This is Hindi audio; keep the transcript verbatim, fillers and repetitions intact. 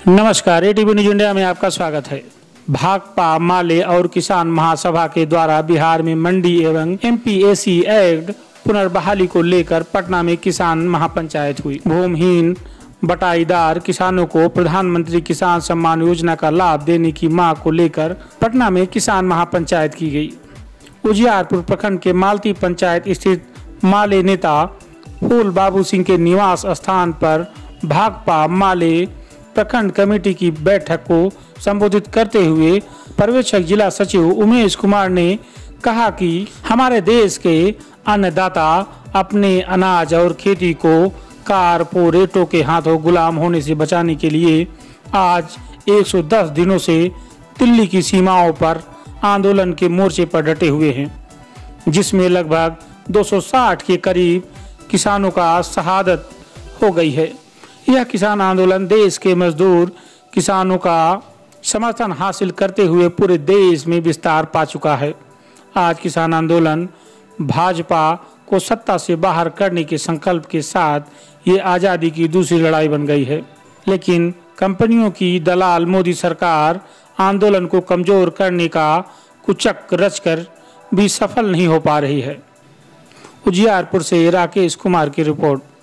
नमस्कार, एटीवी न्यूज इंडिया में आपका स्वागत है। भाकपा माले और किसान महासभा के द्वारा बिहार में मंडी एवं एमपीएसी एक्ट पुनर्बहाली को लेकर पटना में किसान महापंचायत हुई। भूमिहीन बटाईदार किसानों को प्रधानमंत्री किसान सम्मान योजना का लाभ देने की मांग को लेकर पटना में किसान महापंचायत की गई। उजियारपुर प्रखंड के मालती पंचायत स्थित माले नेता फूल बाबू सिंह के निवास स्थान पर भाकपा माले प्रखंड कमेटी की बैठक को संबोधित करते हुए पर्यवेक्षक जिला सचिव उमेश कुमार ने कहा कि हमारे देश के अन्नदाता अपने अनाज और खेती को कारपोरेटों के हाथों गुलाम होने से बचाने के लिए आज एक सौ दस दिनों से दिल्ली की सीमाओं पर आंदोलन के मोर्चे पर डटे हुए हैं, जिसमें लगभग दो सौ साठ के करीब किसानों का शहादत हो गई है। यह किसान आंदोलन देश के मजदूर किसानों का समर्थन हासिल करते हुए पूरे देश में विस्तार पा चुका है। आज किसान आंदोलन भाजपा को सत्ता से बाहर करने के संकल्प के साथ ये आज़ादी की दूसरी लड़ाई बन गई है, लेकिन कंपनियों की दलाल मोदी सरकार आंदोलन को कमजोर करने का कुचक रचकर भी सफल नहीं हो पा रही है। उजियारपुर से राकेश कुमार की रिपोर्ट।